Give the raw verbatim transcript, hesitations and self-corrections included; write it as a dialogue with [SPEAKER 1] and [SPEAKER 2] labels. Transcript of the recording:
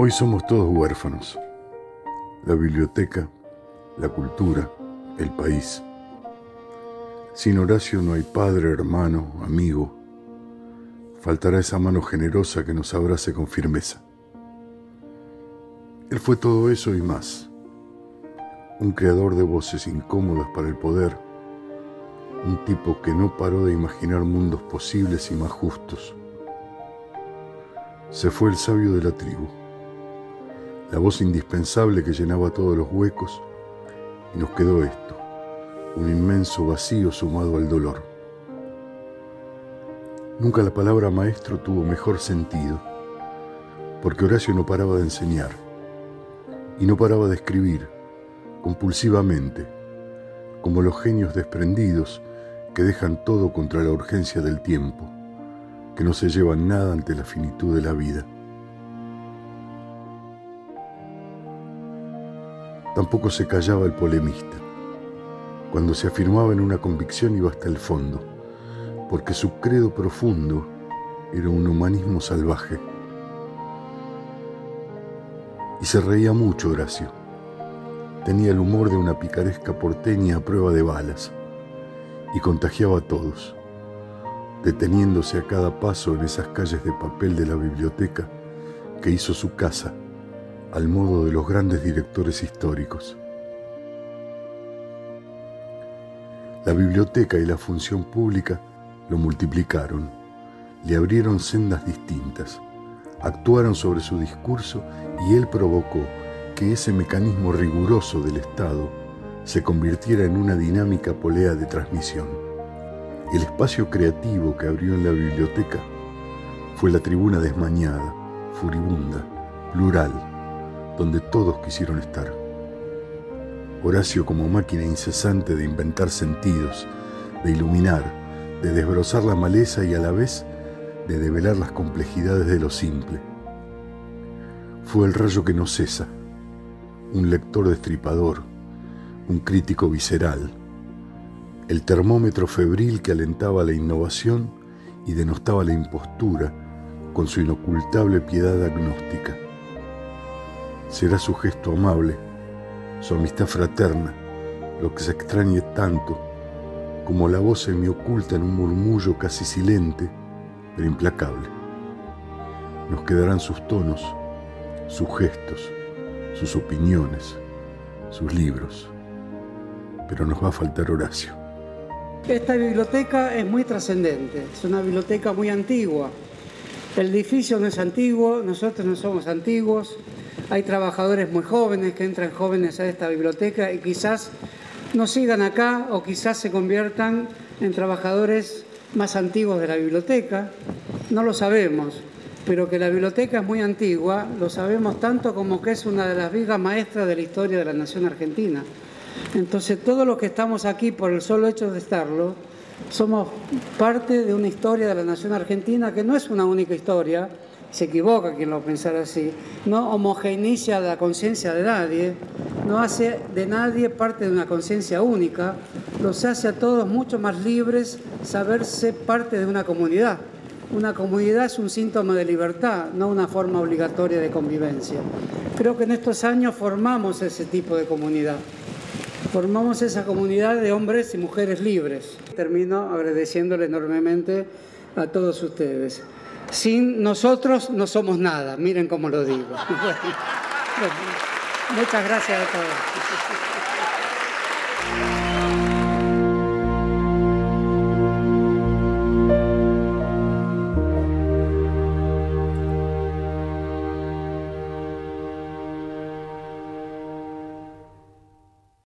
[SPEAKER 1] Hoy somos todos huérfanos. La biblioteca, la cultura, el país. Sin Horacio no hay padre, hermano, amigo. Faltará esa mano generosa que nos abrace con firmeza. Él fue todo eso y más. Un creador de voces incómodas para el poder. Un tipo que no paró de imaginar mundos posibles y más justos. Se fue el sabio de la tribu. La voz indispensable que llenaba todos los huecos, y nos quedó esto, un inmenso vacío sumado al dolor. Nunca la palabra maestro tuvo mejor sentido, porque Horacio no paraba de enseñar, y no paraba de escribir, compulsivamente, como los genios desprendidos que dejan todo contra la urgencia del tiempo, que no se llevan nada ante la finitud de la vida. Tampoco se callaba el polemista. Cuando se afirmaba en una convicción iba hasta el fondo, porque su credo profundo era un humanismo salvaje. Y se reía mucho Horacio. Tenía el humor de una picaresca porteña a prueba de balas, y contagiaba a todos, deteniéndose a cada paso en esas calles de papel de la biblioteca que hizo su casa, al modo de los grandes directores históricos. La biblioteca y la función pública lo multiplicaron, le abrieron sendas distintas, actuaron sobre su discurso y él provocó que ese mecanismo riguroso del Estado se convirtiera en una dinámica polea de transmisión. El espacio creativo que abrió en la biblioteca fue la tribuna desmañada, furibunda, plural, donde todos quisieron estar. Horacio como máquina incesante de inventar sentidos, de iluminar, de desbrozar la maleza y a la vez de develar las complejidades de lo simple. Fue el rayo que no cesa, un lector destripador, un crítico visceral, el termómetro febril que alentaba la innovación y denostaba la impostura con su inocultable piedad agnóstica. Será su gesto amable, su amistad fraterna, lo que se extrañe tanto como la voz semioculta en un murmullo casi silente, pero implacable. Nos quedarán sus tonos, sus gestos, sus opiniones, sus libros, pero nos va a faltar Horacio.
[SPEAKER 2] Esta biblioteca es muy trascendente, es una biblioteca muy antigua. El edificio no es antiguo, nosotros no somos antiguos. Hay trabajadores muy jóvenes que entran jóvenes a esta biblioteca y quizás no sigan acá o quizás se conviertan en trabajadores más antiguos de la biblioteca. No lo sabemos, pero que la biblioteca es muy antigua lo sabemos tanto como que es una de las vigas maestras de la historia de la nación argentina. Entonces todos los que estamos aquí por el solo hecho de estarlo, somos parte de una historia de la nación argentina que no es una única historia. Se equivoca quien lo pensara así, no homogeneiza la conciencia de nadie, no hace de nadie parte de una conciencia única, los hace a todos mucho más libres saberse parte de una comunidad. Una comunidad es un síntoma de libertad, no una forma obligatoria de convivencia. Creo que en estos años formamos ese tipo de comunidad, formamos esa comunidad de hombres y mujeres libres. Termino agradeciéndole enormemente a todos ustedes. Sin nosotros no somos nada, miren cómo lo digo. Muchas gracias a todos.